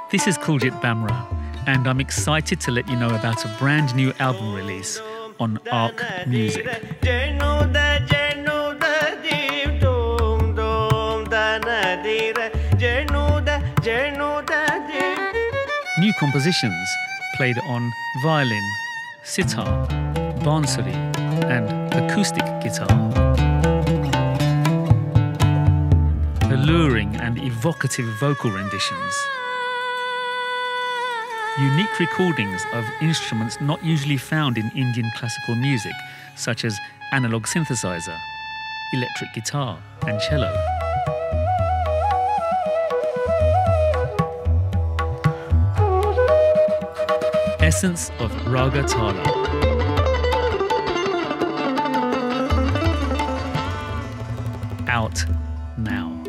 This is Kuljit Bhamra, and I'm excited to let you know about a brand new album release on Arc Music. New compositions played on violin, sitar, bansuri and acoustic guitar. Alluring and evocative vocal renditions. Unique recordings of instruments not usually found in Indian classical music, such as analog synthesizer, electric guitar and cello. Essence of Raga Tala. Out now.